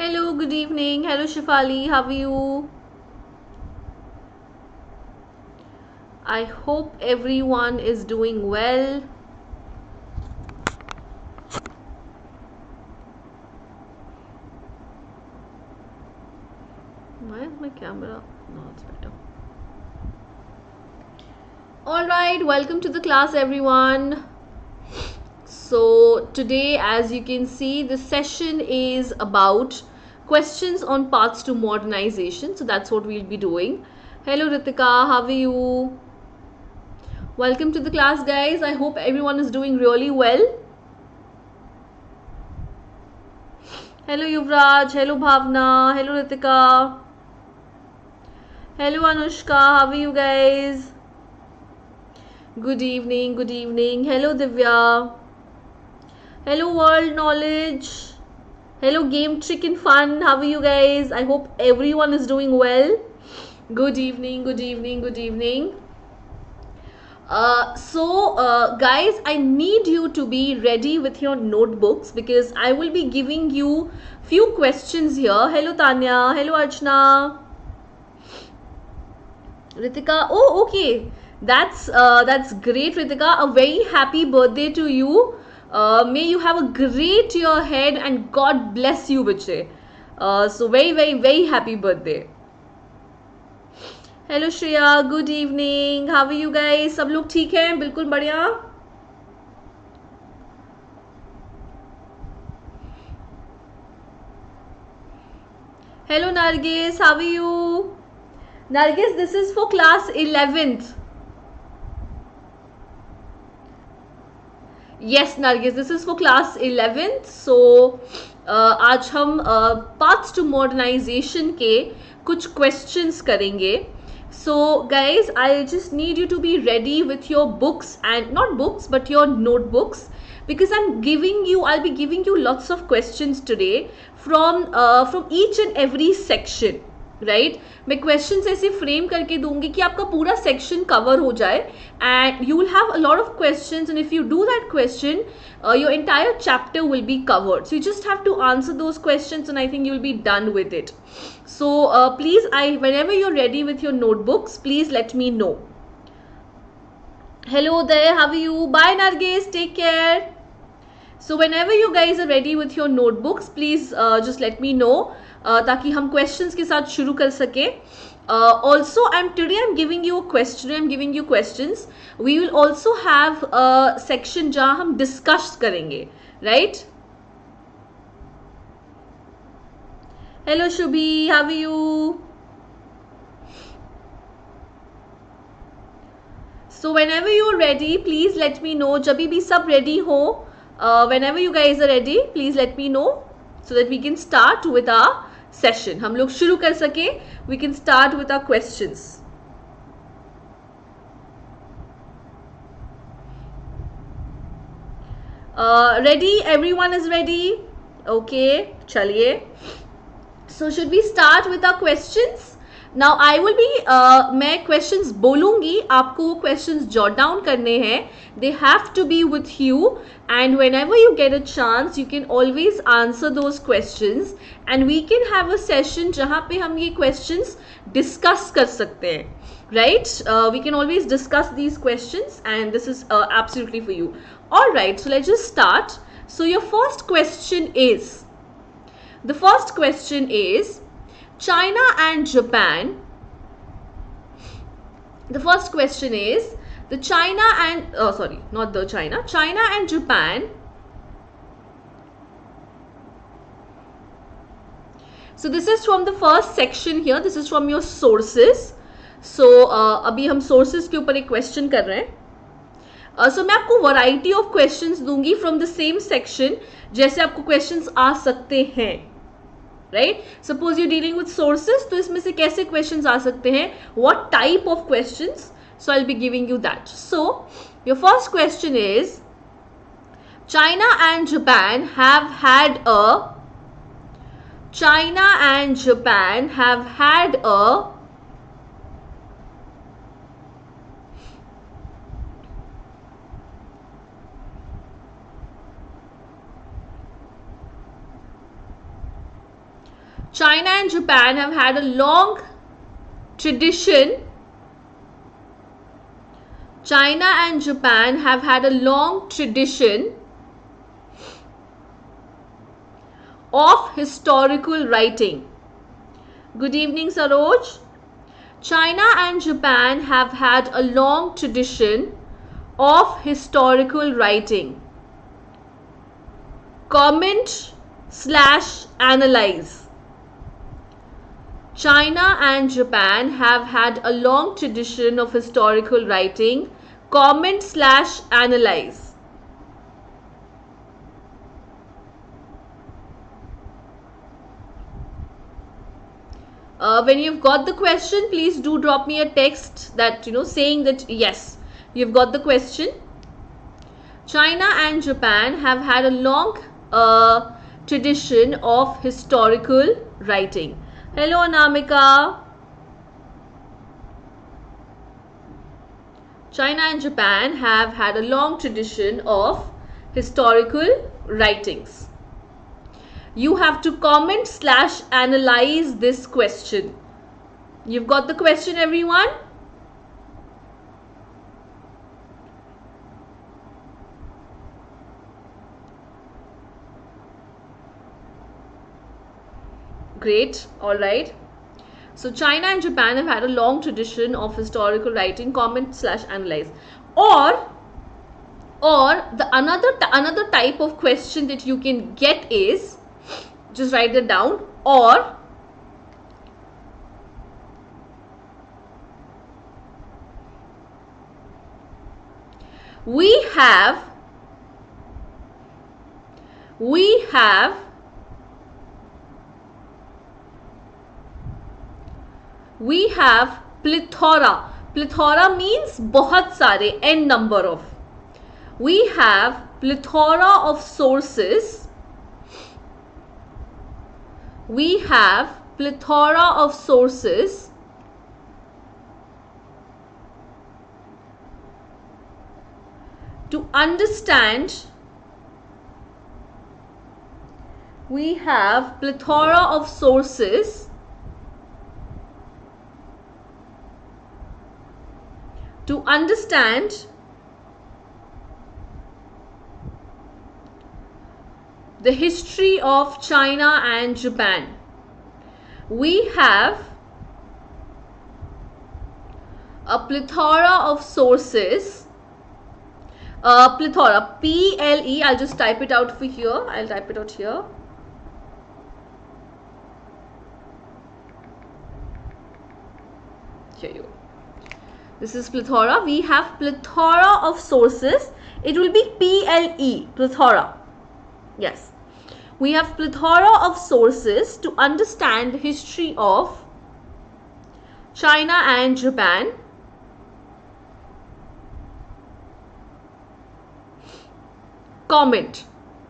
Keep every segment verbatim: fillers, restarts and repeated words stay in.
Hello, good evening. Hello, Shifali. How are you? I hope everyone is doing well. Why is my camera? No, it's better. All right, welcome to the class, everyone. So today, as you can see, the session is about questions on paths to modernization. So that's what we'll be doing. Hello, Ritika. How are you? Welcome to the class, guys. I hope everyone is doing really well. Hello, Yuvraj. Hello, Bhavna. Hello, Ritika. Hello, Anushka. How are you guys? Good evening. Good evening. Hello, Divya. Hello, World Knowledge. Hello, Game Trick and Fun. How are you guys? I hope everyone is doing well. Good evening. Good evening. Good evening. Uh, so uh, guys, I need you to be ready with your notebooks because I will be giving you few questions here. Hello Tanya, hello Archana, Ritika. Oh, okay, that's uh, that's great, Ritika. A very happy birthday to you. Uh, may you have a great year ahead and God bless you, bache. Uh, so very very very happy birthday. Hello Shreya, good evening. How are you guys? सब लोग ठीक हैं? बिल्कुल बढ़िया. Hello Nargis, how are you? Nargis, this is for class eleventh. Yes Nargis, this is for class eleventh. So आज हम paths to modernisation के कुछ क्वेश्चंस करेंगे. So guys, I just need you to be ready with your books, and not books but your notebooks, because I'm giving you I'll be giving you lots of questions today from uh, from each and every section, right? मैं questions ऐसे frame करके दूंगी कि आपका पूरा section cover हो जाए, and you will have a lot of questions, and if you do that question, uh, your entire chapter will be covered. So you just have to answer those questions, and I think you'll be done with it. So uh, please, I whenever you're ready with your notebooks, please let me know. Hello there, how are you? Bye Nargis, take care. So whenever you guys are ready with your notebooks, please uh, just let me know, uh, ताकि हम questions के साथ शुरू कर सके. Uh, also, I'm today I'm giving you a question. I'm giving you questions. We will also have a section जहाँ हम discuss करेंगे, right? Hello Shubhi, how are you? So whenever you're ready, please let me know. जब भी सब ready हो, uh, whenever you guys are ready, please let me know so that we can start with our session. हम लोग शुरू कर सके. We can start with our questions. Uh, ready? Everyone is ready? Okay, चलिए. So should we start with our questions? Now I will be uh, मैं questions बोलूँगी, आपको वो questions jot down करने हैं. They have to be with you, and whenever you get a chance, you can always answer those questions, and we can have a session जहाँ पे हम ये questions discuss कर सकते हैं, right? Uh, we can always discuss these questions, and this is uh, absolutely for you. All right, so let's just start. So your first question is. The first question is China and Japan. The first question is the China and oh sorry, not the China. China and Japan. So this is from the first section here. This is from your sources. So uh, अभी हम sources के ऊपर एक question कर रहे हैं. Uh, so मैं आपको variety of questions दूंगी from the same section, जैसे आपको questions आ सकते हैं. Right? Suppose you're dealing with sources, तो इसमें से कैसे questions आ सकते हैं? What type of questions? So I'll be giving you that. So your first question is China and Japan have had a China and Japan have had a China and Japan have had a long tradition. China and Japan have had a long tradition of historical writing. Good evening, Saroj. China and Japan have had a long tradition of historical writing. Comment slash analyze. China and Japan have had a long tradition of historical writing. Comment slash analyze. Uh, when you've got the question, please do drop me a text that, you know, saying that yes, you've got the question. China and Japan have had a long uh, tradition of historical writing. Hello, Anamika. China and Japan have had a long tradition of historical writings. You have to comment slash analyze this question. You've got the question, everyone? Great. All right. So China and Japan have had a long tradition of historical writing. Comment slash analyze. Or, or the another another type of question that you can get is, just write that down. Or we have we have we have plethora. Plethora means बहुत सारे, n number of. We have plethora of sources. We have plethora of sources to understand. We have plethora of sources to understand the history of China and Japan. We have a plethora of sources. Uh, plethora, P L E, I'll just type it out for here. I'll type it out here. Here you go. This is plethora. We have plethora of sources. It will be P L E, plethora. Yes. We have plethora of sources to understand the history of China and Japan. Comment.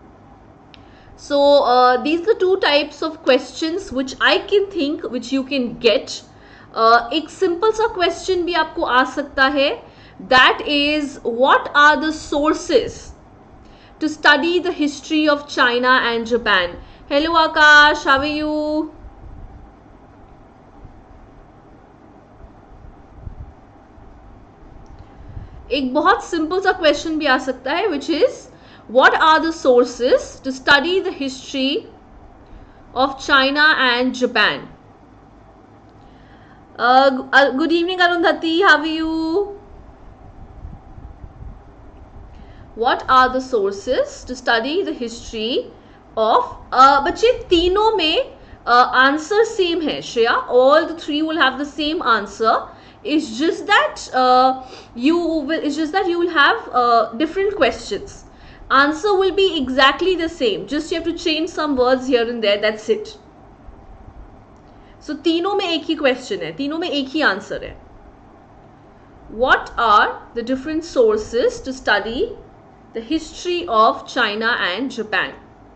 So uh, these are the two types of questions which I can think, which you can get. Uh, एक simple सा question भी आपको आ सकता है. That is, what are the sources to study the history of China and Japan? Hello Akash, how are you? एक बहुत simple सा question भी आ सकता है, which is, what are the sources to study the history of China and Japan? Uh, uh, good evening Arundhati, how are you? What are the sources to study the history of uh, बच्चे तीनों में uh, answer same है Shreya, all the three will have the same answer. It's just that uh, you will it's just that you will have uh, different questions. Answer will be exactly the same, just you have to change some words here and there, that's it. So तीनों में एक ही question है, तीनों में एक ही answer है. What are the different sources to study the history of China and Japan?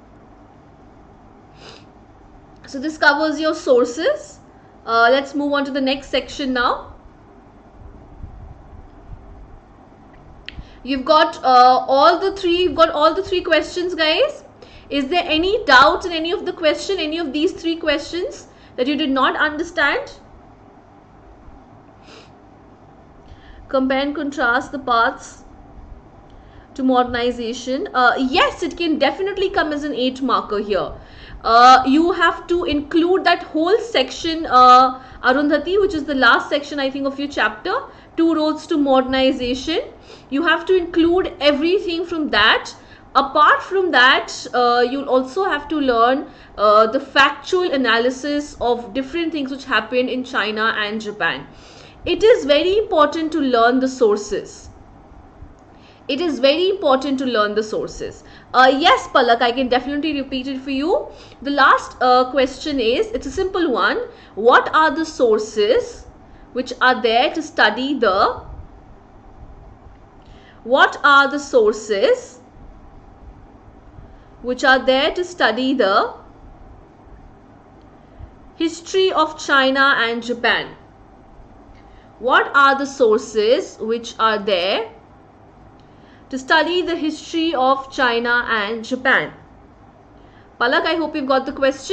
So this covers your sources. Uh, let's move on to the next section now. You've got uh, all the three, you've got all the three questions, guys. Is there any doubt in any of the question, any of these three questions that you did not understand? Compare and contrast the paths to modernization. Uh, yes, it can definitely come as an eight marker here. Uh, you have to include that whole section, uh, Arundhati, which is the last section, I think, of your chapter, Two Roads to Modernization. You have to include everything from that. Apart from that, uh, you'll also have to learn uh, the factual analysis of different things which happened in China and Japan. It is very important to learn the sources. It is very important to learn the sources. Uh, yes, Palak, I can definitely repeat it for you. The last uh, question is, it's a simple one. What are the sources which are there to study the, what are the sources which are there to study the history of China and Japan? What are the sources which are there to study the history of China and Japan? Palak, I hope you've got the question.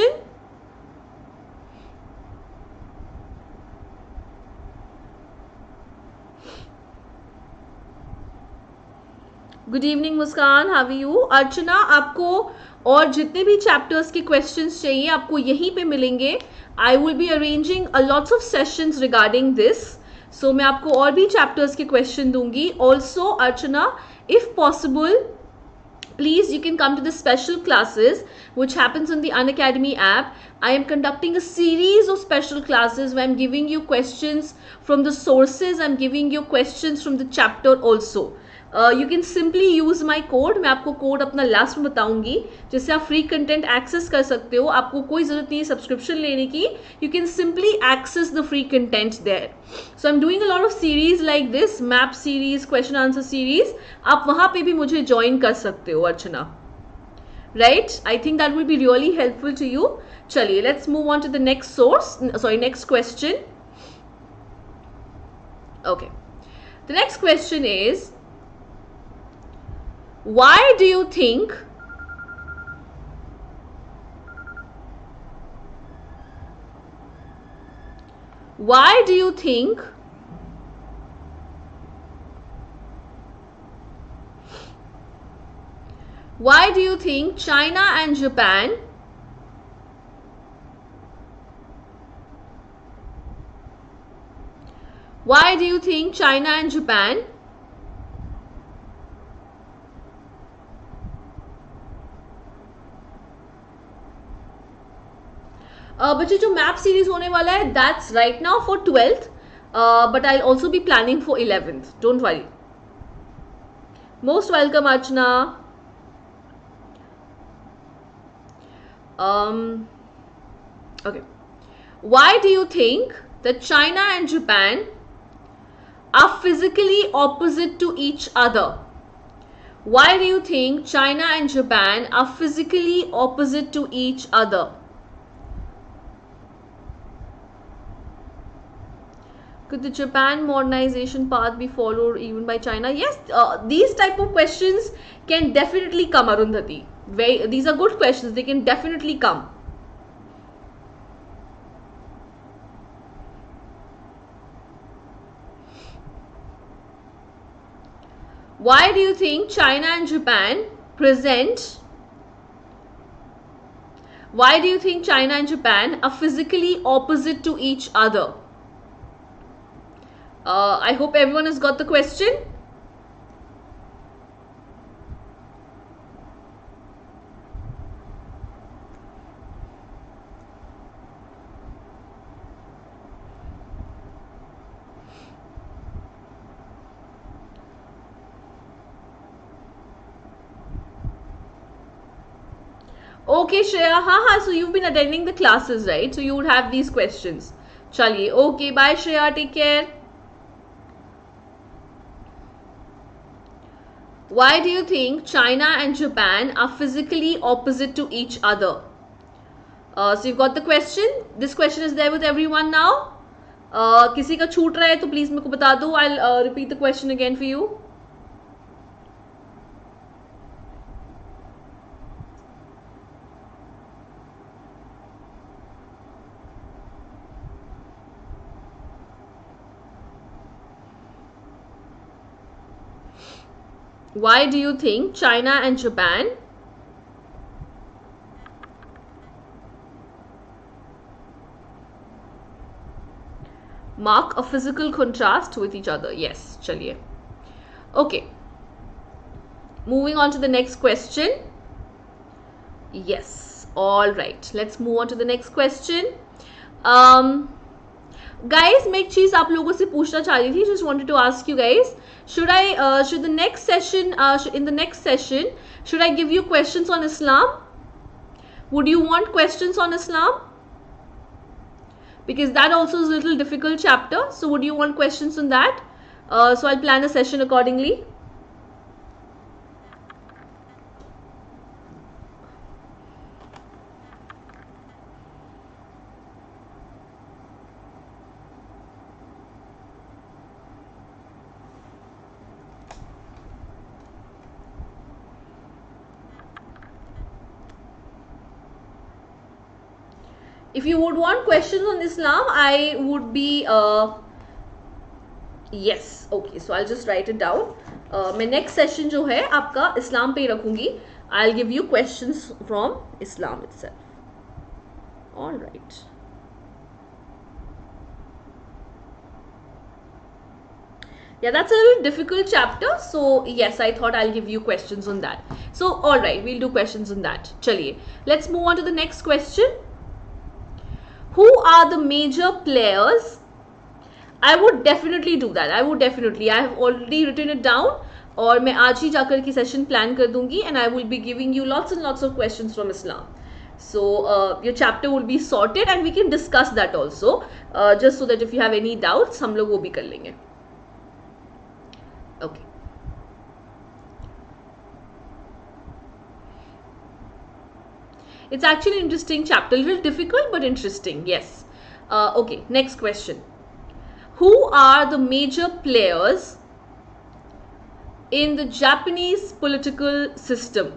Good evening, Muskan. How are you? Archana, आपको और जितने भी chapters के questions चाहिए आपको यहीं पे मिलेंगे. I will be arranging a lots of sessions regarding this. So मैं आपको और भी chapters के question दूंगी. Also, Archana, if possible, please you can come to the special classes which happens on the Unacademy app. I am conducting a series of special classes where I am giving you questions from the sources. I am giving you questions from the chapter also. Uh, you can simply use my code. मैं आपको code अपना last में बताऊंगी जिससे आप free content access कर सकते हो. आपको कोई जरूरत नहीं है सब्सक्रिप्शन लेने की. You can simply access the free content there. So I'm doing a lot of series like this, map series, question answer series. आप वहां पे भी मुझे join कर सकते हो, अर्चना. Right? I think that will be really helpful to you. चलिए, let's move on to the next source. Sorry, next question. Okay. The next question is, why do you think why do you think why do you think China and Japan why do you think China and Japan Uh, बच्चे जो map series होने वाला है that's right now for twelfth but I also be planning for eleventh. Don't worry. Most welcome Archana. Okay. Why do you think that China and Japan are physically opposite to each other? Why do you think China and Japan are physically opposite to each other? Could the Japan modernization path be followed even by China? Yes, uh, these type of questions can definitely come, Arundhati. Very, these are good questions. They can definitely come. Why do you think China and Japan present? Why do you think China and Japan are physically opposite to each other? Uh, I hope everyone has got the question. Okay, Shreya. Ha ha. So you've been attending the classes, right? So you would have these questions. Chaliye. Okay. Bye, Shreya. Take care. Why do you think China and Japan are physically opposite to each other? Uh, so you've got the question. This question is there with everyone now. Uh, किसी का छूट रहा है तो please मेरे को बता दो. I'll uh, repeat the question again for you. Why do you think China and Japan mark a physical contrast with each other? Yes, chaliye. Okay. Moving on to the next question. Yes. All right. Let's move on to the next question. Um, guys, मैं एक चीज आप लोगों से पूछना चाह रही थी. Just wanted to ask you guys. Should I, uh, should the next session, uh, in the next session, should I give you questions on Islam? Would you want questions on Islam? Because that also is a little difficult chapter. So would you want questions on that? Uh, so I'll plan a session accordingly. If you would want questions on Islam, I would be, uh, yes, okay, so I'll just write it down. Uh, my next session जो है आपका इस्लाम पे ही रखूंगी. I'll give you questions from Islam itself. All right. Yeah, that's a little difficult chapter. So yes, I thought I'll give you questions on that. So all right, we'll do questions on that. Chaliye, let's move on to the next question. Who are the major players? I would definitely do that. I would definitely. I have already written it down. और मैं आज ही जाकर की session plan कर दूंगी, and I will be giving you lots and lots of questions from Islam. So uh, your chapter will be sorted, and we can discuss that also. Uh, just so that if you have any doubts, हम लोग वो भी कर लेंगे. Okay. It's actually an interesting chapter. A little difficult, but interesting. Yes. Uh, okay. Next question. Who are the major players in the Japanese political system?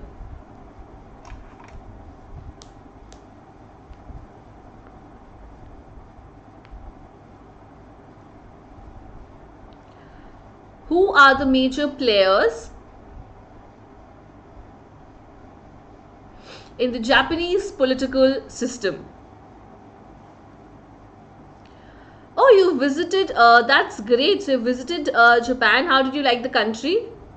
Who are the major players in the Japanese political system? Oh, you visited, uh, that's great. So you visited uh, Japan. How did you like the country?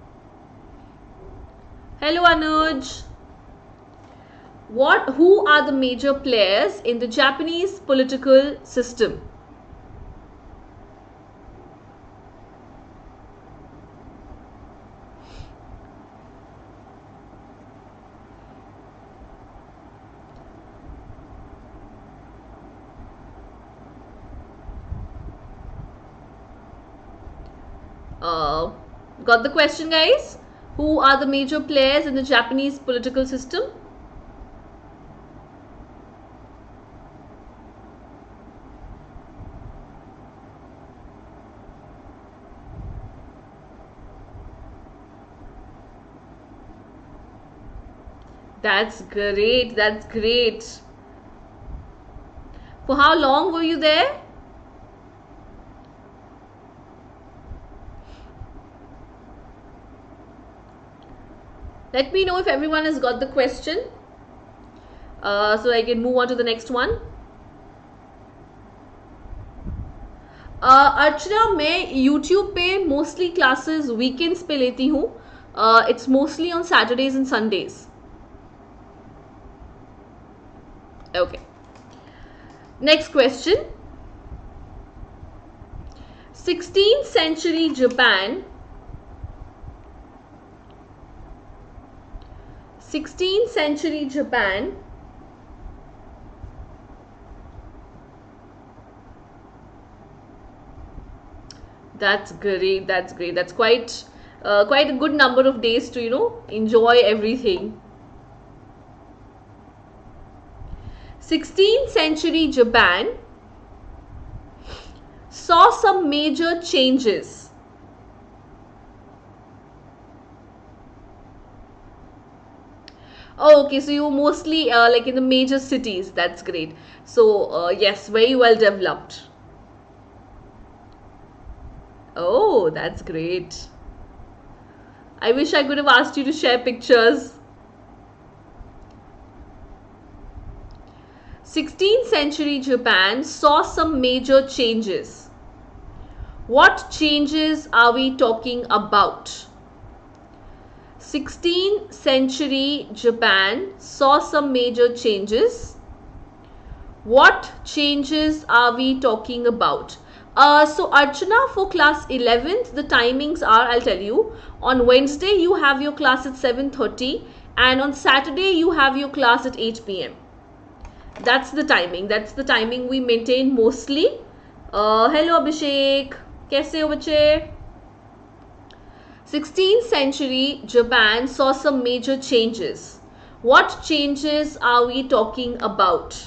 Hello, Anuj. What, who are the major players in the Japanese political system? Uh, got the question, guys? Who are the major players in the Japanese political system? That's great. That's great. For how long were you there? Let me know if everyone has got the question, uh, so I can move on to the next one. Uh, अर्चना, मैं YouTube पे mostly classes weekends पे लेती हूँ. Uh, it's mostly on Saturdays and Sundays. Okay. Next question. sixteenth century Japan. sixteenth century Japan That's great. That's great. That's quite uh, quite a good number of days to, you know, enjoy everything. sixteenth century Japan saw some major changes. Oh, okay, so you mostly uh, like in the major cities. That's great. So uh, yes, very well developed. Oh, that's great. I wish I could have asked you to share pictures. sixteenth century Japan saw some major changes. What changes are we talking about? sixteenth century Japan saw some major changes. What changes are we talking about? Uh, so Archana, for class eleventh, the timings are, I'll tell you, on Wednesday you have your class at seven thirty and on Saturday you have your class at eight p m That's the timing. That's the timing we maintain mostly. Uh, hello Abhishek. Kaise ho bache? sixteenth century Japan saw some major changes. What changes are we talking about?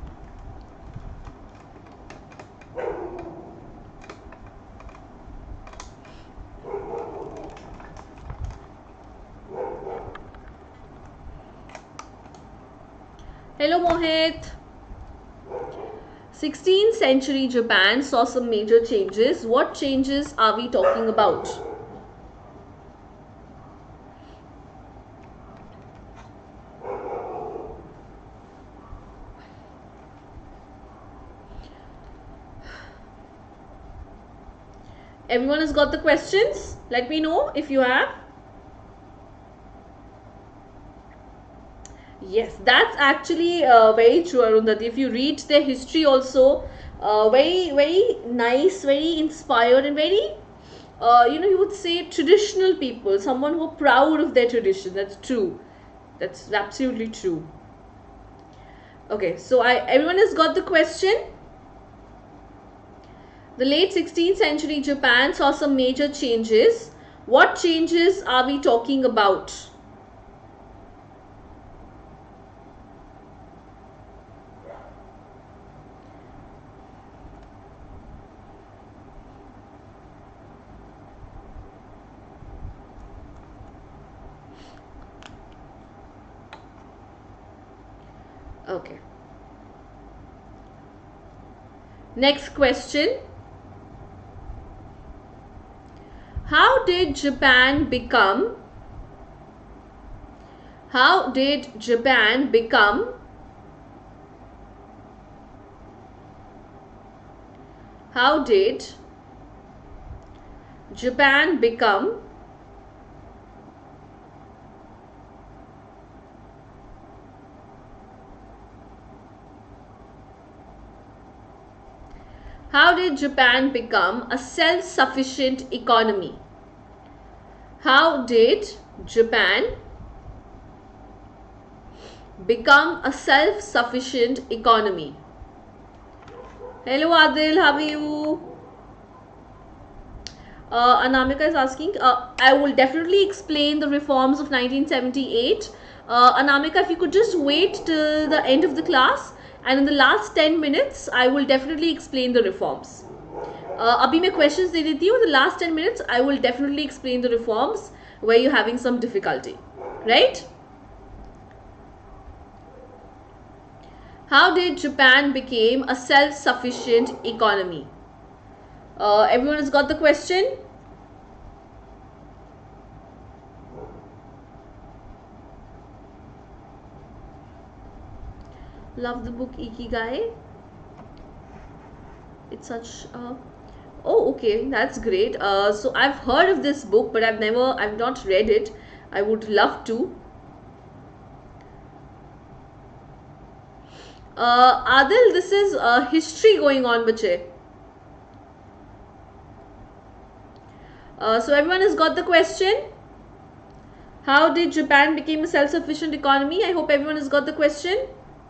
Hello Mohit. sixteenth century Japan saw some major changes. What changes are we talking about? Everyone has got the questions? Let me know if you have. Yes, that's actually uh, very true, Arundhati. If you read their history also, uh, very, very nice, very inspired and very, uh, you know, you would say traditional people, someone who are proud of their tradition. That's true. That's absolutely true. Okay, so I everyone has got the question. The late sixteenth century Japan saw some major changes. What changes are we talking about? Okay. Next question. How did Japan become How did Japan become How did Japan become How did Japan become a self-sufficient economy? How did Japan become a self-sufficient economy? Hello Adil, how are you? Uh, Anamika is asking, uh, I will definitely explain the reforms of nineteen seventy-eight. Uh, Anamika, if you could just wait till the end of the class, and in the last ten minutes, I will definitely explain the reforms. Uh, abhi मैं questions दे देती हूँ. In the last ten minutes, I will definitely explain the reforms where you're having some difficulty, right? How did Japan become a self-sufficient economy? Uh, everyone has got the question? Love the book Ikigai. It's such a... Oh, okay, that's great. Uh, so I've heard of this book, but I've never, I've not read it. I would love to. Uh, Adil, this is uh, history going on, bache. Uh, so everyone has got the question. How did Japan become a self-sufficient economy? I hope everyone has got the question.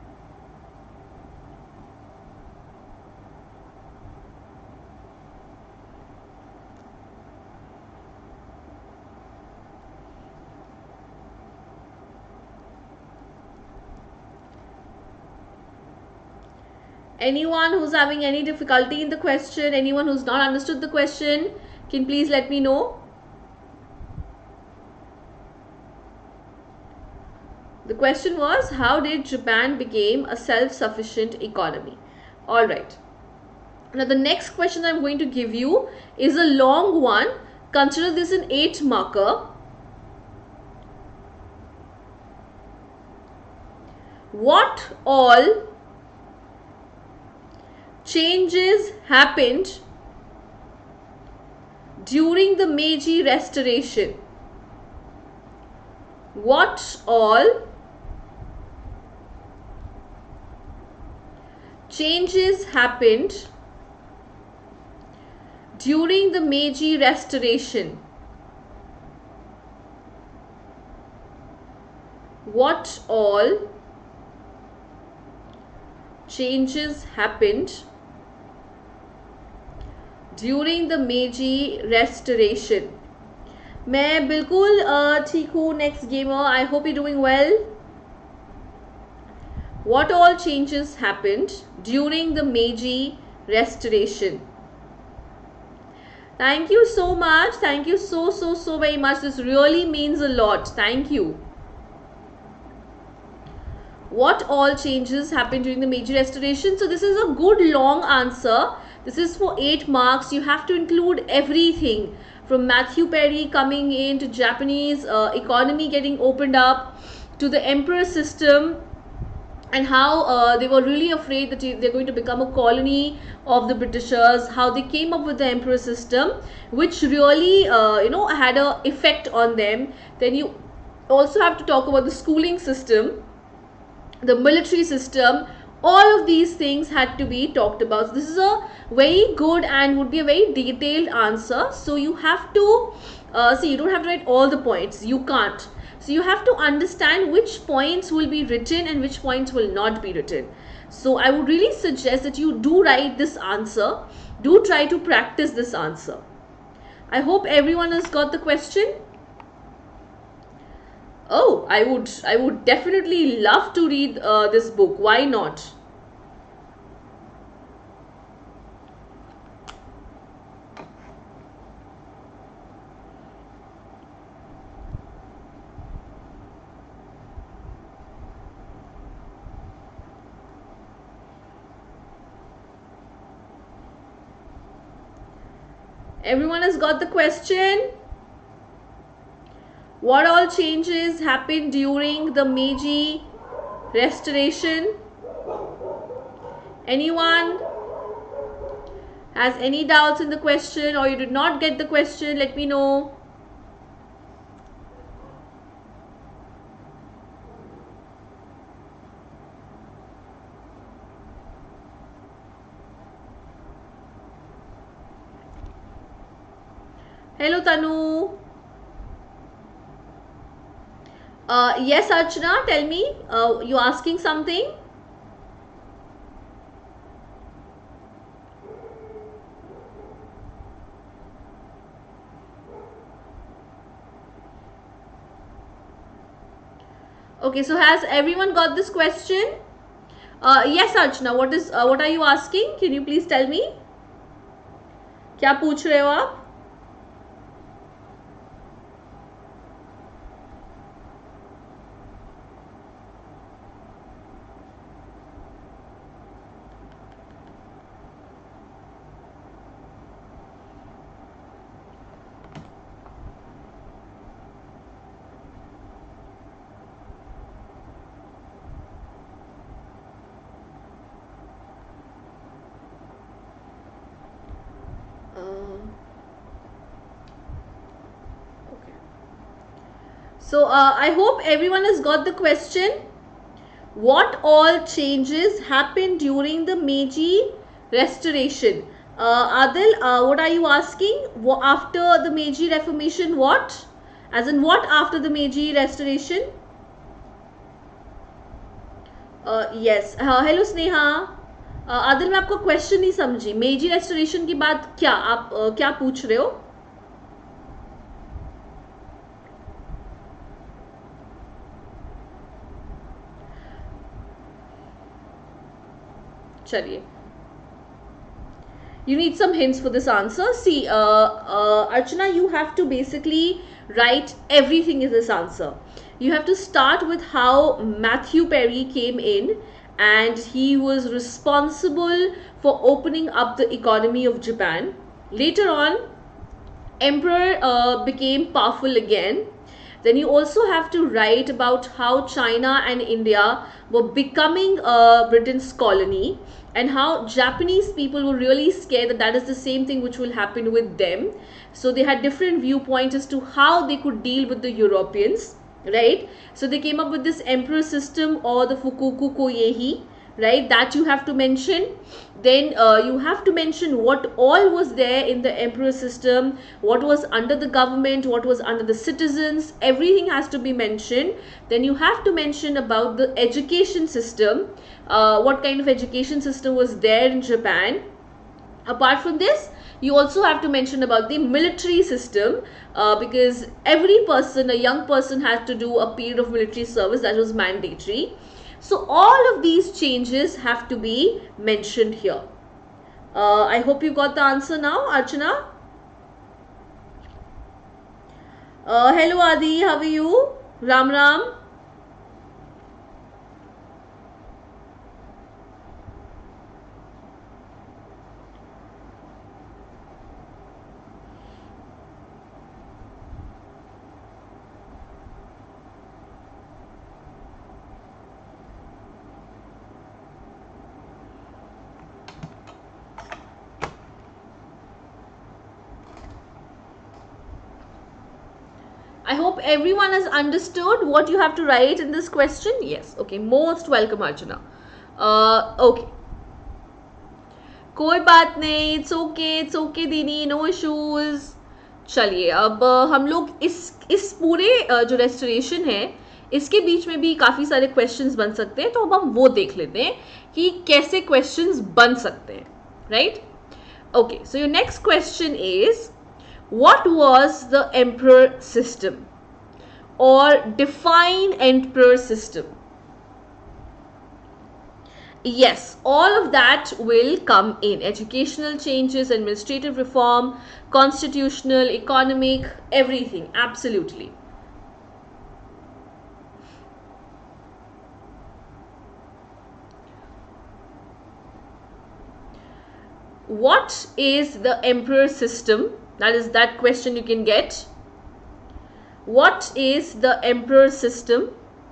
Anyone who's having any difficulty in the question, anyone who's not understood the question, can please let me know. The question was, how did Japan become a self-sufficient economy? Alright. Now the next question I'm going to give you is a long one. Consider this an eight marker. what all changes happened during the Meiji Restoration? What all changes happened during the Meiji Restoration? What all changes happened during the Meiji Restoration? मैं बिल्कुल ठीक हूँ. Next gamer, I hope you doing well. What all changes happened during the Meiji Restoration? Thank you so much. Thank you so, so, so very much. This really means a lot. Thank you. What all changes happened during the Meiji Restoration? So this is a good long answer. This is for eight marks. You have to include everything from Matthew Perry coming in to Japanese uh, economy getting opened up to the emperor system, and how uh, they were really afraid that they're going to become a colony of the Britishers, how they came up with the emperor system, which really uh, you know had a effect on them. Then you also have to talk about the schooling system, the military system. All of these things had to be talked about. So this is a very good and would be a very detailed answer. So you have to uh, see, you don't have to write all the points, you can't. So you have to understand which points will be written and which points will not be written. So I would really suggest that you do write this answer. Do try to practice this answer. I hope everyone has got the question. Oh, I would, I would definitely love to read uh, this book. Why not? Everyone has got the question? What all changes happened during the Meiji Restoration? Anyone has any doubts in the question, or you did not get the question? Let me know. Hello Tanu. Uh, yes Archana, tell me, uh, you asking something? Okay, so has everyone got this question? Uh, yes Archana, what is uh, what are you asking? Can you please tell me? क्या पूछ रहे हो आप? So uh, I hope everyone has got the question. What all changes happened during the Meiji Restoration? Uh, Adil, uh, what are you asking? After the Meiji Reformation, what? As in what after the Meiji Restoration? Uh, yes. Uh, hello Sneha. Uh, Adil मैं आपका question नहीं समझी. मेजी restoration की बात क्या आप uh, क्या पूछ रहे हो? चलिए. You need some hints for this answer. See, uh, uh, Archana, you have to basically write everything in this answer. You have to start with how Matthew Perry came in and he was responsible for opening up the economy of Japan. Later on, Emperor uh, became powerful again. Then you also have to write about how China and India were becoming uh, Britain's colony, and how Japanese people were really scared that that is the same thing which will happen with them. So they had different viewpoints as to how they could deal with the Europeans, right? So they came up with this emperor system, or the Fukoku Koyehi, right? That you have to mention. Then uh, you have to mention what all was there in the emperor system, what was under the government, what was under the citizens, everything has to be mentioned. Then you have to mention about the education system, uh, what kind of education system was there in Japan. Apart from this, you also have to mention about the military system, uh, because every person, a young person, had to do a period of military service that was mandatory. So all of these changes have to be mentioned here. Uh, I hope you got the answer now, Archana. Uh, hello Adi, how are you? Ram Ram. I hope everyone has understood what you have to write in this question. Yes, okay, most welcome Archana. Uh, okay. कोई बात नहीं, it's okay it's okay Deeni, no issues. चलिए अब हम लोग इस इस पूरे जो रेस्टोरेशन है इसके बीच में भी काफ़ी सारे क्वेश्चंस बन सकते हैं, तो अब हम वो देख लेते हैं कि कैसे क्वेश्चंस बन सकते हैं, right? Okay, so your next question is what was the emperor system or define emperor system? Yes, all of that will come in: educational changes, administrative reform, constitutional, economic, everything, absolutely. What is the emperor system? That is that question you can get. What is the emperor system?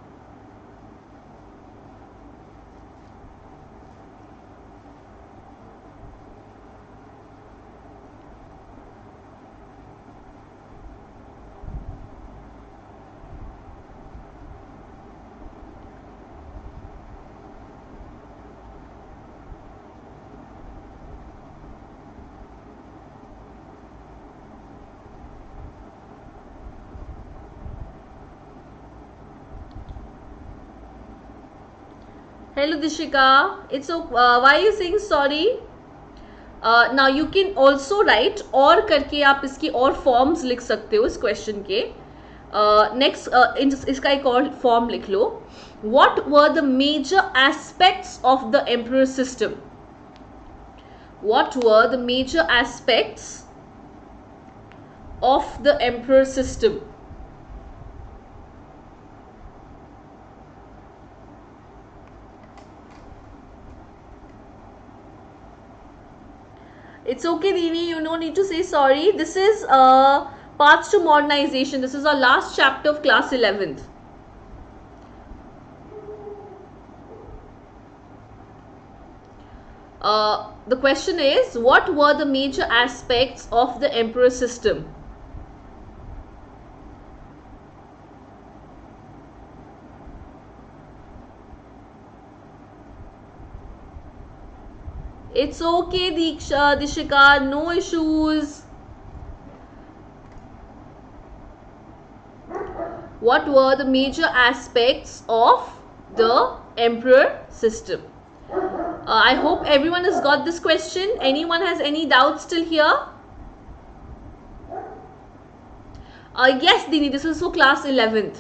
Hello Dishika, it's okay. Uh, why are you saying sorry? Uh, now you can also write और करके आप इसकी और forms लिख सकते हो इस question के. नेक्स्ट uh, uh, इसका एक और फॉर्म लिख लो. What were the major aspects of the emperor system? What were the major aspects of the emperor system? It's okay, Dini, you no need to say sorry. This is uh, Paths to Modernization. This is our last chapter of class eleventh. Uh, the question is, what were the major aspects of the emperor system? It's okay, Diksha, Dishika, no issues. What were the major aspects of the emperor system? Uh, I hope everyone has got this question. Anyone has any doubts still here? Uh, yes, Dini, this is for class eleventh.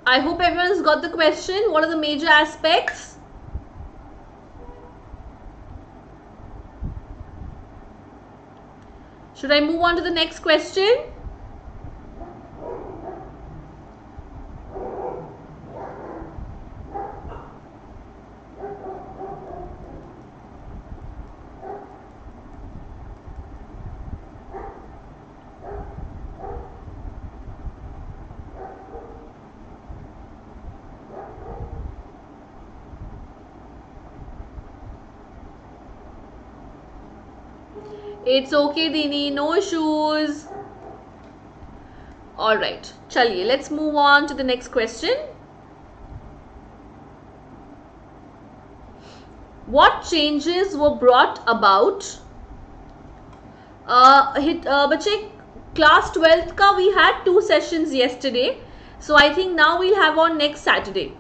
I hope everyone's got the question. What are the major aspects? Should I move on to the next question? It's okay, Dini, no issues. All right, chaliye, let's move on to the next question. What changes were brought about? Uh, hit, uh, बच्चे, class twelfth का we had two sessions yesterday, so I think now we'll have on next Saturday.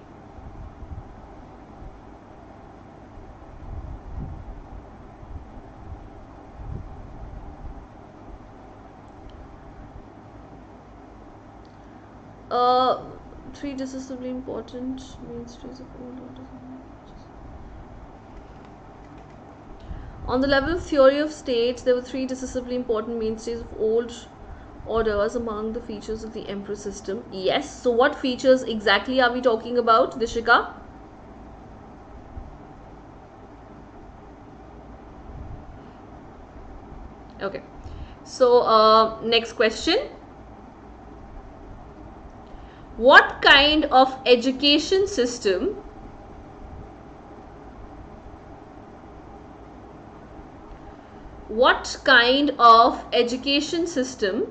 Uh, three decisively important mainstays of old order. On the level of theory of states, there were three decisively important mainstays of old orders among the features of the emperor system. Yes. So what features exactly are we talking about, Dishika? Okay. So uh, next question. What kind of education system what kind of education system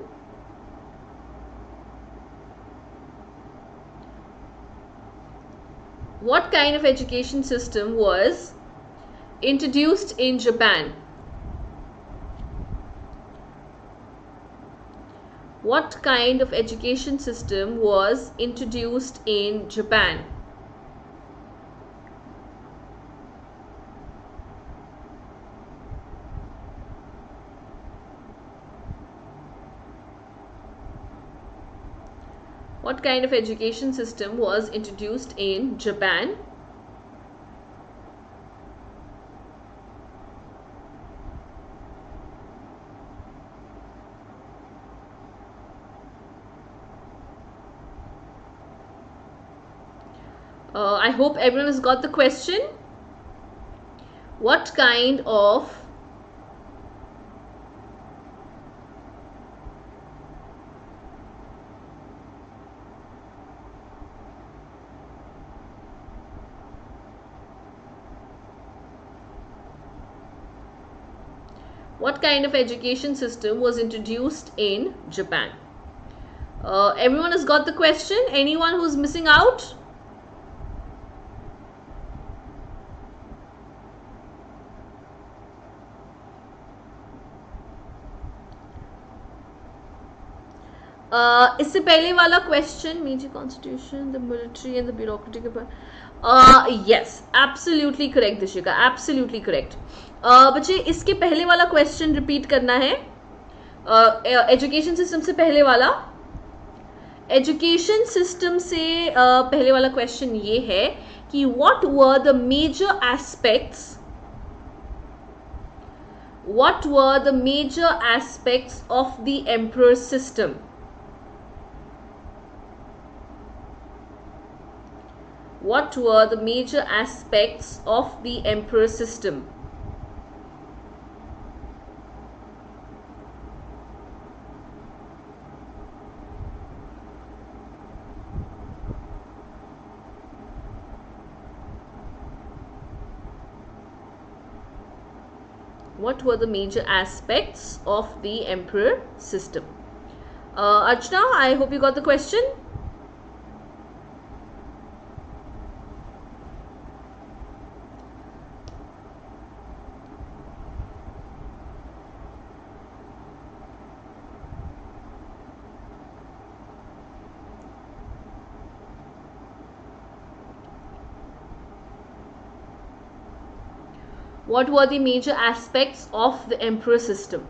what kind of education system was introduced in Japan? What kind of education system was introduced in Japan? What kind of education system was introduced in Japan? Uh, I hope everyone has got the question. What kind of What kind of education system was introduced in Japan? Uh, everyone has got the question? Anyone who's missing out? Uh, इससे पहले वाला question Meiji constitution the military and the bureaucratic yes absolutely correct Dishika, absolutely correct. बच्चे इसके पहले वाला question repeat करना है. Education uh, system से पहले वाला एजुकेशन सिस्टम से uh, पहले वाला क्वेश्चन ये है कि what were the major aspects what were the major aspects of the emperor system. What were the major aspects of the emperor system? What were the major aspects of the emperor system? Uh, Archana, I hope you got the question. What were the major aspects of the emperor system?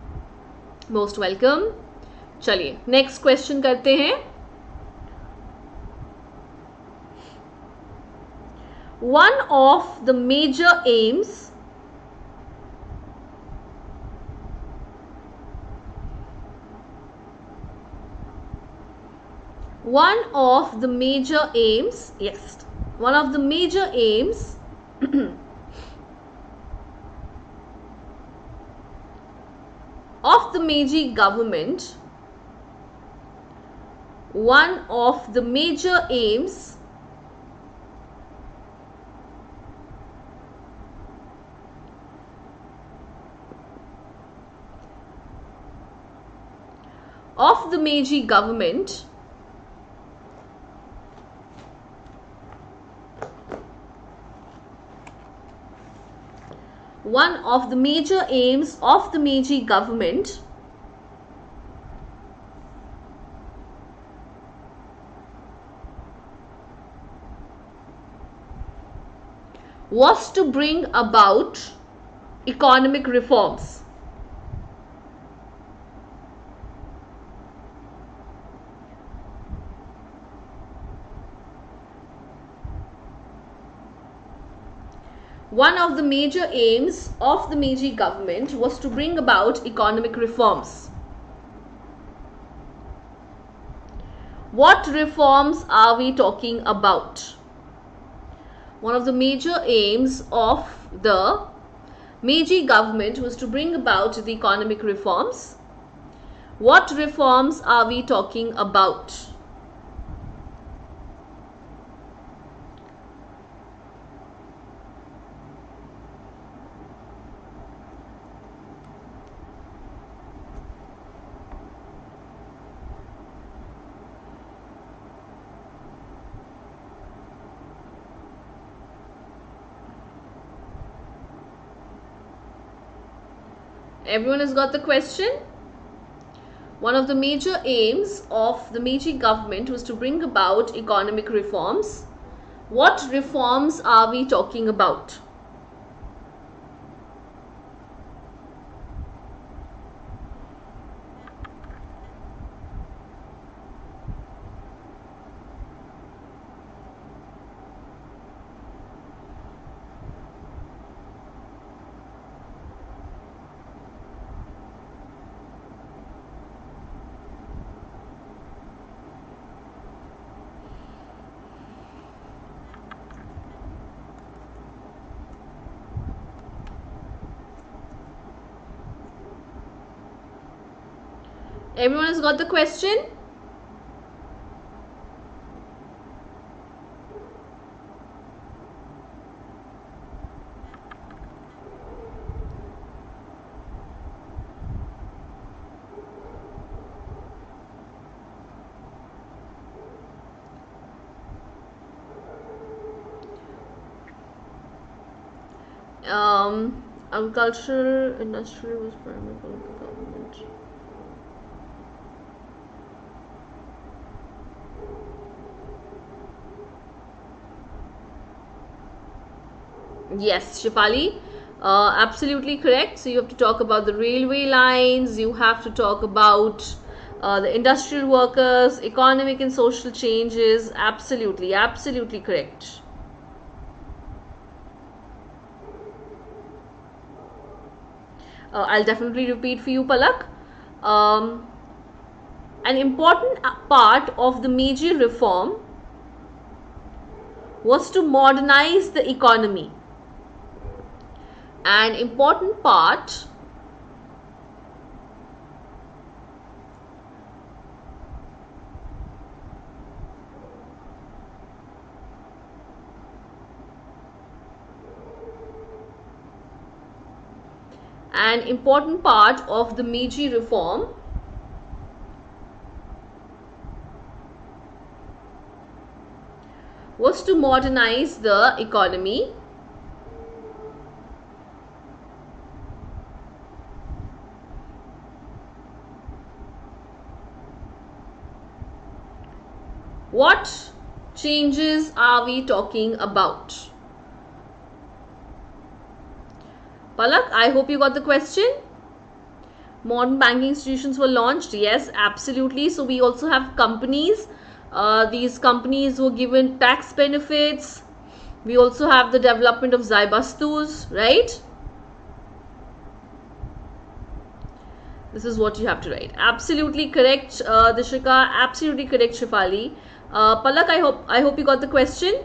Most welcome. चलिए next question करते हैं. One of the major aims one of the major aims yes one of the major aims of the Meiji government one of the major aims of the Meiji government one of the major aims of the Meiji government was to bring about economic reforms. One of the major aims of the Meiji government was to bring about economic reforms. What reforms are we talking about? One of the major aims of the Meiji government was to bring about the economic reforms. What reforms are we talking about? Everyone has got the question? One of the major aims of the Meiji government was to bring about economic reforms. What reforms are we talking about? Everyone has got the question? Um, agriculture industry was primary for the government. Yes, Shifali, uh, absolutely correct. So you have to talk about the railway lines, you have to talk about uh, the industrial workers, economic and social changes. Absolutely, absolutely correct. Uh, I'll definitely repeat for you, Palak. Um, an important part of the Meiji reform was to modernize the economy. An important part an important part of the Meiji reform was to modernize the economy. What changes are we talking about? Palak, I hope you got the question. Modern banking institutions were launched. Yes, absolutely. So we also have companies. Uh, these companies were given tax benefits. We also have the development of Zybastus, right? This is what you have to write. Absolutely correct, uh, Dishika. Absolutely correct, Shifali. Uh, Palak, I hope I hope you got the question.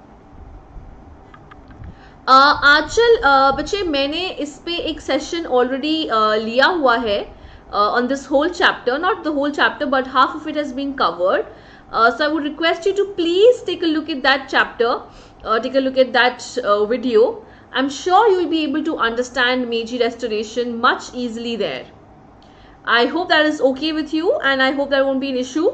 आंचल बच्चे मैंने इस पे एक session already लिया हुआ है on this whole chapter, not the whole chapter, but half of it has been covered. Uh, so I would request you to please take a look at that chapter, uh, take a look at that uh, video. I'm sure you will be able to understand Meiji Restoration much easily there. I hope that is okay with you, and I hope that won't be an issue.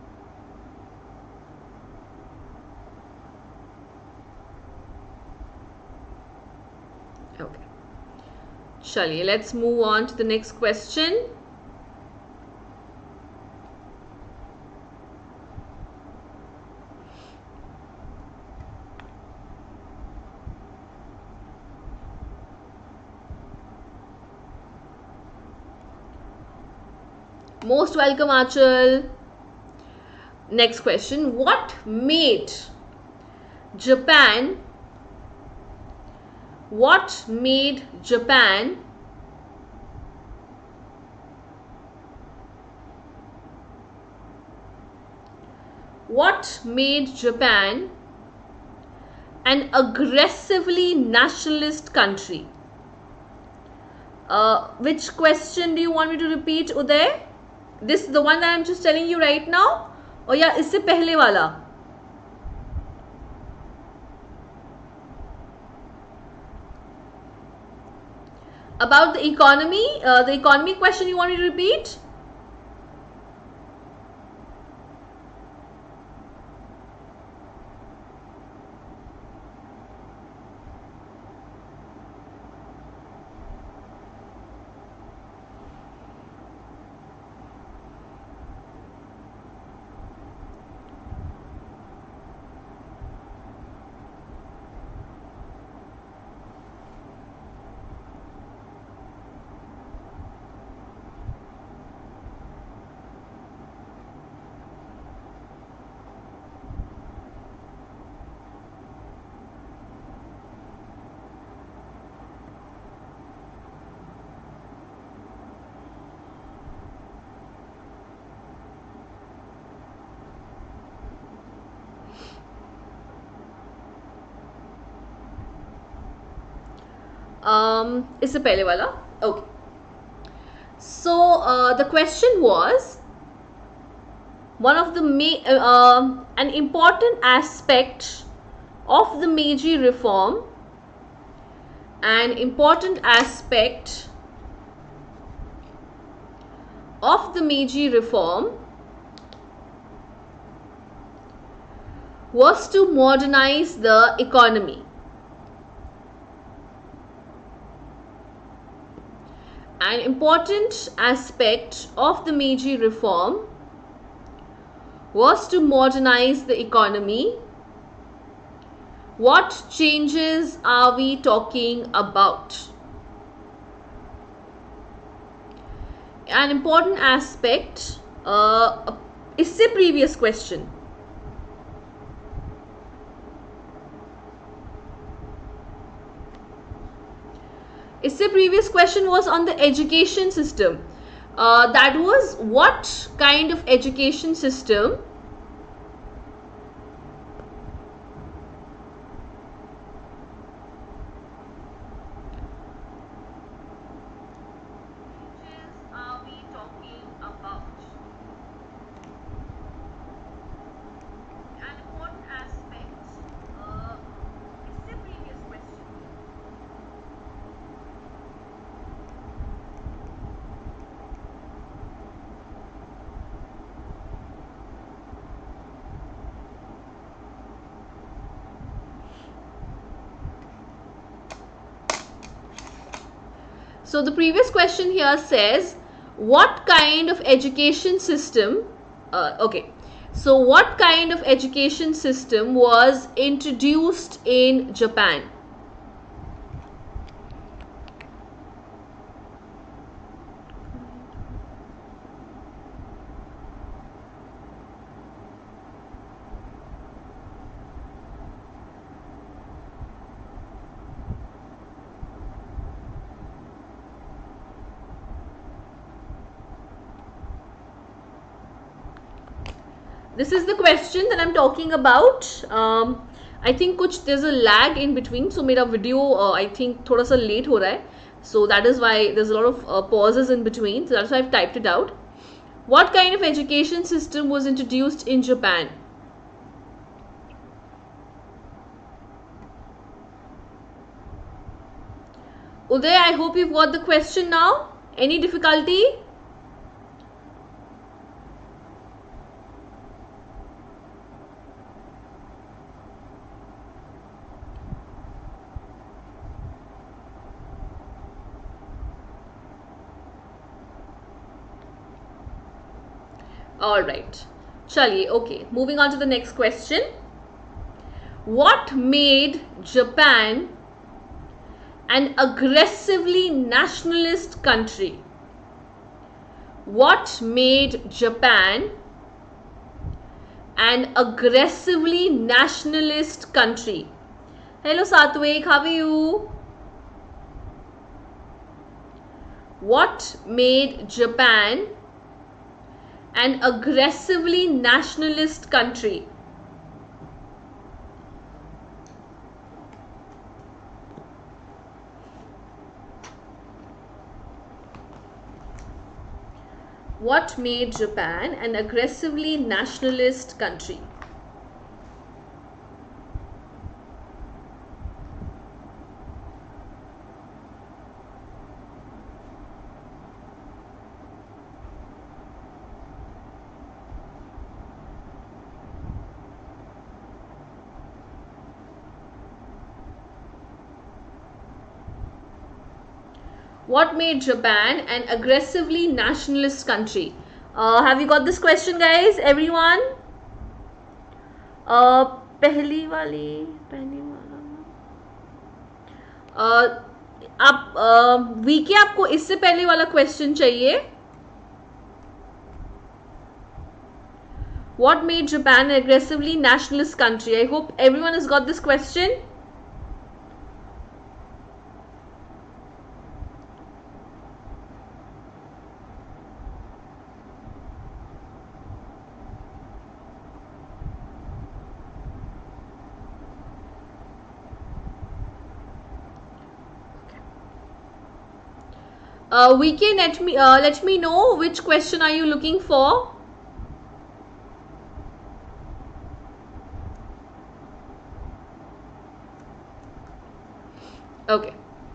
Okay. Chaliye, let's move on to the next question. Most welcome, Achal. Next question. What made Japan What made Japan What made Japan an aggressively nationalist country? Uh, which question do you want me to repeat, Uday? This the one that I'm just telling you right now? Or yeah, isse pehle wala? About the economy, uh, the economy question you want me to repeat? Um, इससे पहले वाला. Okay. So uh, the question was, one of the ma- uh, an important aspect of the Meiji reform, an important aspect of the Meiji reform was to modernize the economy. An important aspect of the Meiji reform was to modernize the economy. What changes are we talking about? An important aspect, uh, इससे previous question. इससे previous question was on the education system. Uh, that was what kind of education system are we talking about? An important aspect, uh, इससे previous question. So the previous question here says, what kind of education system, uh, okay, so what kind of education system was introduced in Japan? this is the question that I'm talking about. um, I think कुछ there's a lag in between, so मेरा video uh, I think थोड़ा सा late हो रहा है, so that is why there's a lot of uh, pauses in between, so that's why I've typed it out. What kind of education system was introduced in Japan? Uday, I hope you've got the question now. Any difficulty? All right. Chaliye, okay. Moving on to the next question. What made Japan an aggressively nationalist country? What made Japan an aggressively nationalist country? Hello Satvik, how are you? What made Japan an aggressively nationalist country? What made Japan an aggressively nationalist country? What made Japan an aggressively nationalist country? Uh, have you got this question, guys? Everyone? Uh, पहली वाली पहली वाला uh, आप uh, VK आपको इससे पहले वाला question चाहिए. What made Japan an aggressively nationalist country? I hope everyone has got this question. Uh, we can let me uh, let me know which question are you looking for. Okay.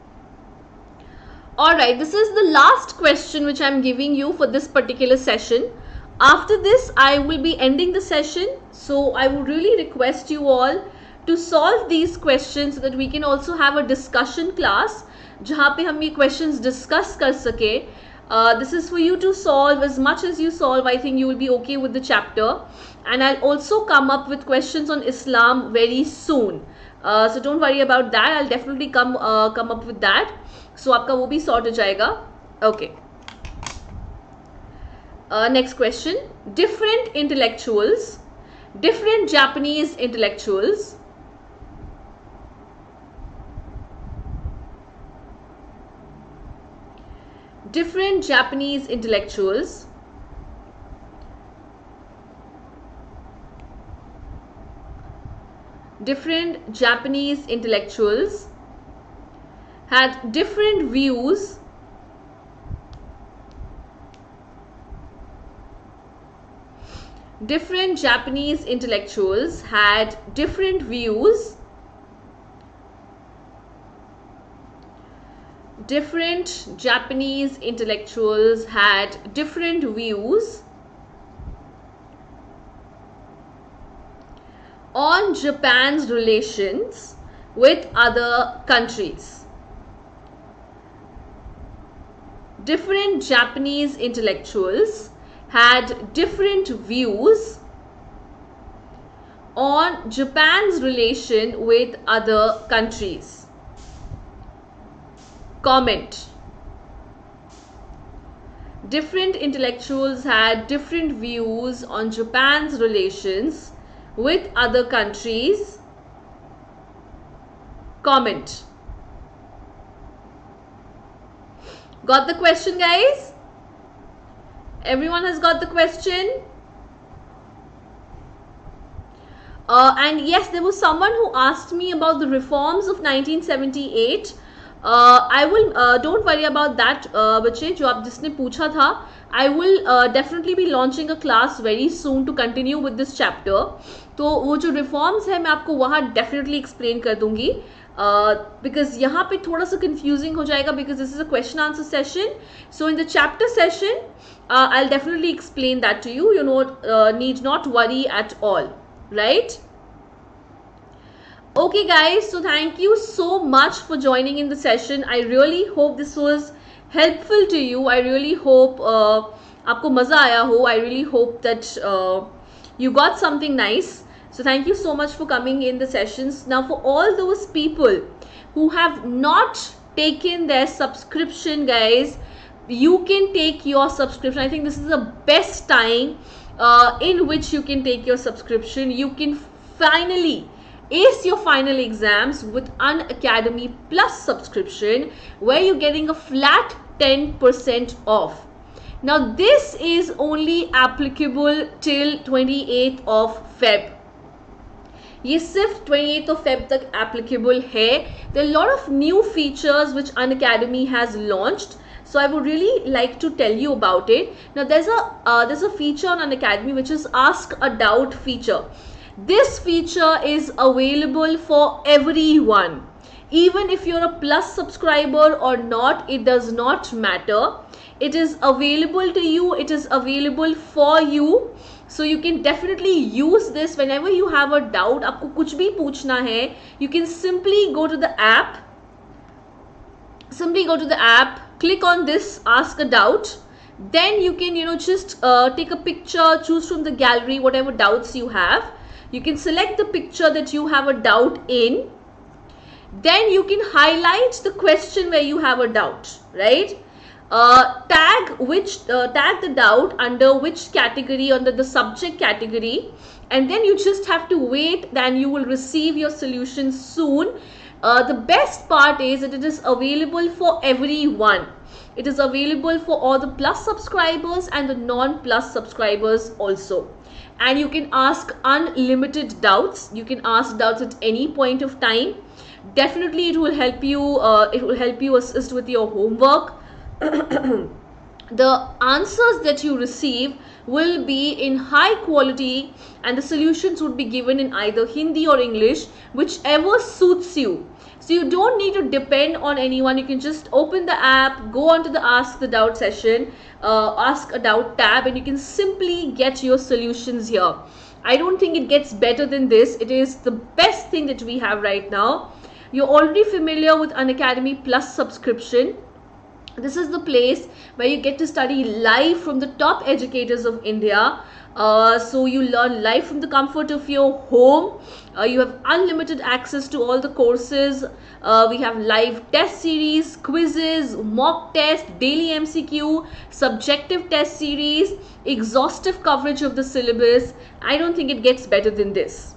All right. This is the last question which I'm giving you for this particular session. After this, I will be ending the session. So I would really request you all to solve these questions so that we can also have a discussion class जहाँ पे हम ये questions discuss कर सके. Uh, this is for you to solve as much as you solve. I think you will be okay with the chapter, and I'll also come up with questions on Islam very soon. Uh, so don't worry about that. I'll definitely come uh, come up with that. So आपका वो भी sort हो जाएगा. Okay. Uh, next question. Different intellectuals, different Japanese intellectuals different Japanese intellectuals different Japanese intellectuals had different views different Japanese intellectuals had different views different Japanese intellectuals had different views on Japan's relations with other countries. Different Japanese intellectuals had different views on Japan's relation with other countries. Comment. Different intellectuals had different views on Japan's relations with other countries. Comment. Got the question, guys? Everyone has got the question? Uh, and yes, there was someone who asked me about the reforms of nineteen seventy-eight. Uh, I will, uh, don't worry about that, uh, बच्चे जो आप जिसने पूछा था. I will uh, definitely be launching a class very soon to continue with this chapter. तो वो जो reforms है मैं आपको वहाँ definitely explain कर दूंगी. Uh, because यहाँ पे थोड़ा सा confusing हो जाएगा because this is a question answer session. So in the chapter session, uh, I'll definitely explain that to you. You know, uh, need not worry at all. Right? Okay guys, so thank you so much for joining in the session. I really hope this was helpful to you. I really hope uh, आपको मजा आया हो. I really hope that uh, you got something nice. So thank you so much for coming in the sessions. Now for all those people who have not taken their subscription, guys, you can take your subscription. I think this is the best time uh, in which you can take your subscription. You can finally ace your final exams with Unacademy Plus subscription, where you're getting a flat ten percent off. Now this is only applicable till twenty-eighth of Feb. ये सिर्फ twenty-eighth of Feb तक applicable है. There are a lot of new features which Unacademy has launched. So I would really like to tell you about it. Now there's a uh, there's a feature on Unacademy which is Ask a Doubt feature. This feature is available for everyone. Even if you're a Plus subscriber or not, it does not matter. It is available to you. It is available for you. So you can definitely use this whenever you have a doubt. आपको कुछ भी पूछना है, you can simply go to the app. Simply go to the app, click on this Ask a Doubt. Then you can, you know, just uh, take a picture, choose from the gallery whatever doubts you have. You can select the picture that you have a doubt in. Then you can highlight the question where you have a doubt, right? Uh, tag which uh, tag the doubt under which category, under the subject category, and then you just have to wait. Then you will receive your solution soon. Uh, the best part is that it is available for everyone. It is available for all the Plus subscribers and the non-Plus subscribers also. And you can ask unlimited doubts. You can ask doubts at any point of time. Definitely it will help you, uh, it will help you assist with your homework. The answers that you receive will be in high quality and the solutions would be given in either Hindi or English, whichever suits you. So you don't need to depend on anyone. You can just open the app, go onto the Ask the Doubt session, uh, Ask a Doubt tab, and you can simply get your solutions here. I don't think it gets better than this. It is the best thing that we have right now. You're already familiar with Unacademy Plus subscription. This is the place where you get to study live from the top educators of India. Uh, so you learn live from the comfort of your home. Uh, you have unlimited access to all the courses. Uh, we have live test series, quizzes, mock test, daily M C Q, subjective test series, exhaustive coverage of the syllabus. I don't think it gets better than this.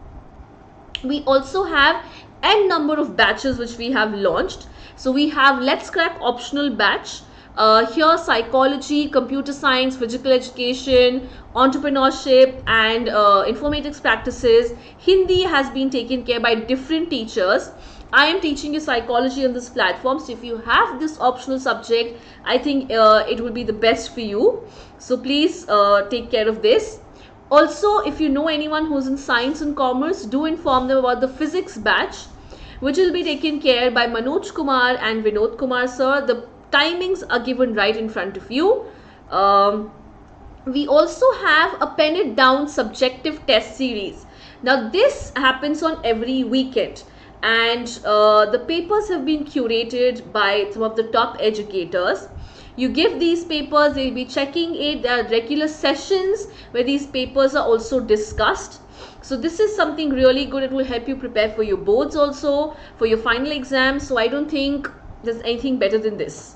We also have n number of batches which we have launched. So we have Let's Crack optional batch. Uh, here psychology, computer science, physical education, entrepreneurship and uh, informatics practices. Hindi has been taken care by different teachers. I am teaching you psychology on this platform. So if you have this optional subject, I think uh, it will be the best for you. So please uh, take care of this. Also, if you know anyone who's in science and commerce, do inform them about the physics batch, which will be taken care by Manoj Kumar and Vinod Kumar sir. The timings are given right in front of you. Um, we also have a pen it down subjective test series. Now this happens on every weekend and uh, the papers have been curated by some of the top educators. You give these papers, they'll be checking it. There are regular sessions where these papers are also discussed. So this is something really good. It will help you prepare for your boards also, for your final exams. So I don't think there's anything better than this.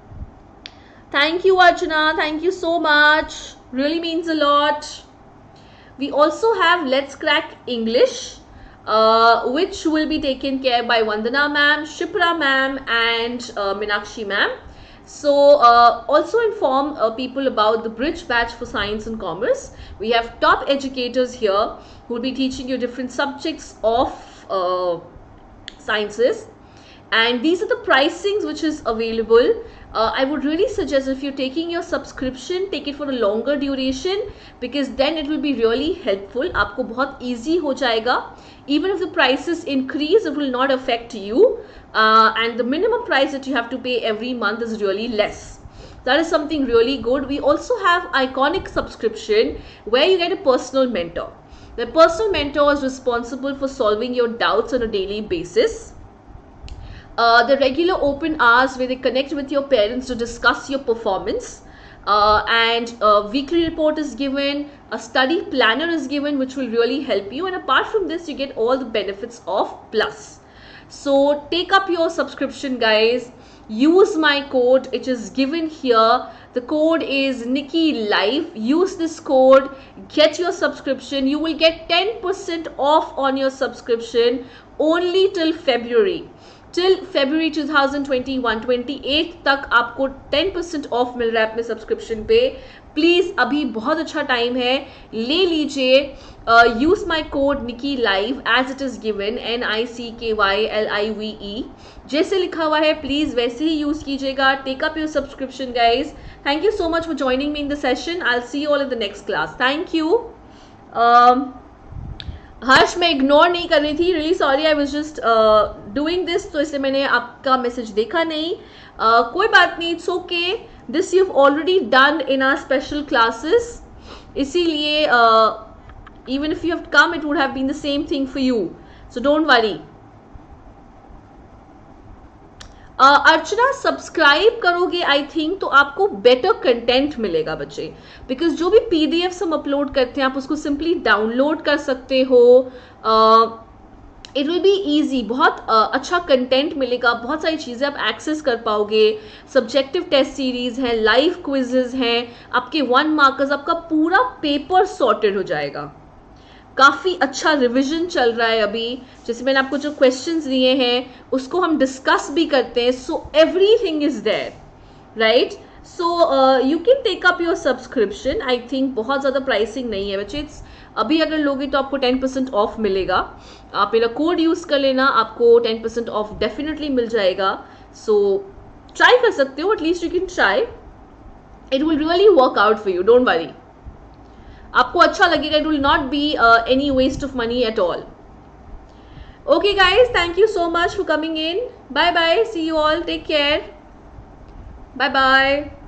Thank you, Archana. Thank you so much. Really means a lot. We also have Let's Crack English, uh, which will be taken care by Vandana ma'am, Shipra ma'am and uh, Minakshi ma'am. So uh, also inform uh, people about the Bridge Batch for Science and Commerce. We have top educators here who will be teaching you different subjects of uh, sciences, and these are the pricings which is available. uh, I would really suggest, if you're taking your subscription, take it for a longer duration, because then it will be really helpful. आपको बहुत easy हो जाएगा. Even if the prices increase, it will not affect you, uh, and the minimum price that you have to pay every month is really less. That is something really good. We also have Iconic subscription, where you get a personal mentor. The personal mentor is responsible for solving your doubts on a daily basis. Uh, the regular open hours where they connect with your parents to discuss your performance, uh, and a weekly report is given, a study planner is given, which will really help you. And apart from this, you get all the benefits of Plus. So take up your subscription, guys. Use my code, it is given here. The code is Nikki Live. Use this code, get your subscription. You will get ten percent off on your subscription only till February. Till February twenty twenty-one, twenty-eighth तक आपको ten percent of मिल रहा है अपने subscription पे. Please अभी बहुत अच्छा time है, ले लीजिए. Use my code Nicky live as it is given, N I C K Y L I V E, जैसे लिखा हुआ है प्लीज वैसे ही यूज कीजिएगा. Take up your subscription, guys. Thank you so much for joining me in the session. I will see you all in the next class. Thank you. Harsh, मैं ignore नहीं कर रही थी, really sorry, I was just doing this, तो इसलिए मैंने आपका message देखा नहीं. uh, कोई बात नहीं, it's okay. This you have already done in our special classes, इसीलिए even if you have come it would have been the same thing for you, so don't worry. Uh, Archana, subscribe करोगे I think तो आपको better content मिलेगा बच्चे, because जो भी PDFs हम upload करते हैं आप उसको सिंपली डाउनलोड कर सकते हो. It will be easy. बहुत uh, अच्छा कंटेंट मिलेगा, बहुत सारी चीज़ें आप एक्सेस कर पाओगे. सब्जेक्टिव टेस्ट सीरीज हैं, लाइव क्विजेज हैं, आपके वन मार्कर्स, आपका पूरा पेपर सॉर्टेड हो जाएगा. काफ़ी अच्छा रिवीजन चल रहा है अभी. जैसे मैंने आपको जो क्वेश्चंस दिए हैं उसको हम डिस्कस भी करते हैं. So everything is there, right. So you can take up your subscription. I think बहुत ज़्यादा प्राइसिंग नहीं है बच्चे. अभी अगर लोगे तो आपको टेन परसेंट ऑफ मिलेगा. आप मेरा कोड यूज़ कर लेना, आपको टेन परसेंट ऑफ डेफिनेटली मिल जाएगा. सो ट्राई कर सकते हो, at least you can try. It will really work out for you, don't worry. आपको अच्छा लगेगा. It will not be any waste of money at all. Okay guys, thank you so much for coming in. Bye bye, see you all, take care, bye bye.